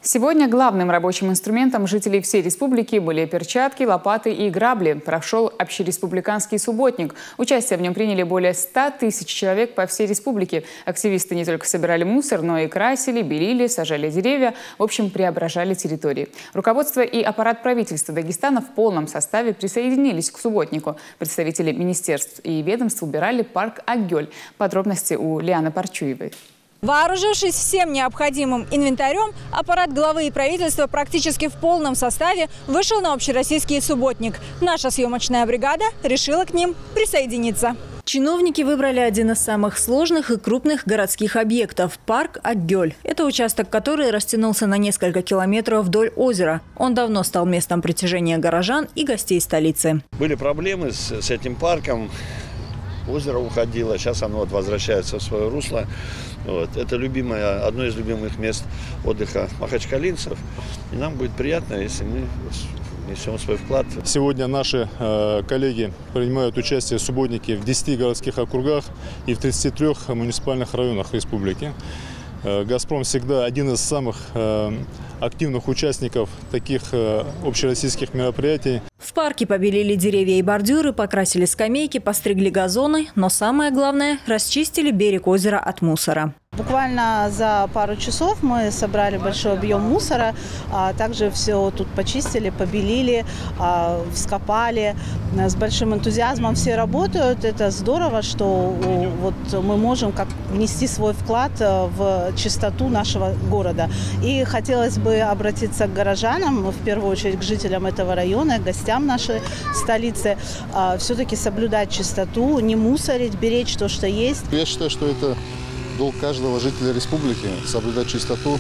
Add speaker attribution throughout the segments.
Speaker 1: Сегодня главным рабочим инструментом жителей всей республики были перчатки, лопаты и грабли. Прошел общереспубликанский субботник. Участие в нем приняли более 100 тысяч человек по всей республике. Активисты не только собирали мусор, но и красили, белили, сажали деревья. В общем, преображали территории. Руководство и аппарат правительства Дагестана в полном составе присоединились к субботнику. Представители министерств и ведомств убирали парк Акгёль. Подробности у Лианы Парчуевой.
Speaker 2: Вооружившись всем необходимым инвентарем, аппарат главы и правительства практически в полном составе вышел на общероссийский субботник. Наша съемочная бригада решила к ним присоединиться. Чиновники выбрали один из самых сложных и крупных городских объектов – парк Акгёль. Это участок, который растянулся на несколько километров вдоль озера. Он давно стал местом притяжения горожан и гостей столицы.
Speaker 3: Были проблемы с этим парком. Озеро уходило, сейчас оно возвращается в свое русло. Это одно из любимых мест отдыха махачкалинцев. И нам будет приятно, если мы внесем свой вклад.
Speaker 4: Сегодня наши коллеги принимают участие в субботнике в 10 городских округах и в 33 муниципальных районах республики. «Газпром» всегда один из самых активных участников таких общероссийских мероприятий.
Speaker 2: В парке побелили деревья и бордюры, покрасили скамейки, постригли газоны, но самое главное – расчистили берег озера от мусора.
Speaker 5: Буквально за пару часов мы собрали большой объем мусора, также все тут почистили, побелили, вскопали. С большим энтузиазмом все работают. Это здорово, что мы можем внести свой вклад в чистоту нашего города. И хотелось бы обратиться к горожанам, в первую очередь к жителям этого района, к гостям нашей столицы, все-таки соблюдать чистоту, не мусорить, беречь то, что есть.
Speaker 6: Я считаю, что это долг каждого жителя республики – соблюдать чистоту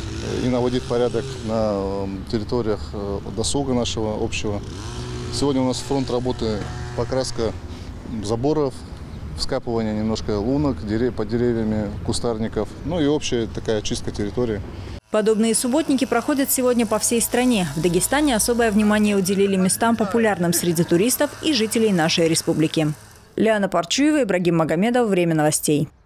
Speaker 6: и наводить порядок на территориях досуга нашего общего. Сегодня у нас фронт работы – покраска заборов, вскапывание немножко лунок, под деревьями, кустарников, ну и общая такая чистка территории.
Speaker 2: Подобные субботники проходят сегодня по всей стране. В Дагестане особое внимание уделили местам, популярным среди туристов и жителей нашей республики. Лиана Парчуева, Ибрагим Магомедов. Время новостей.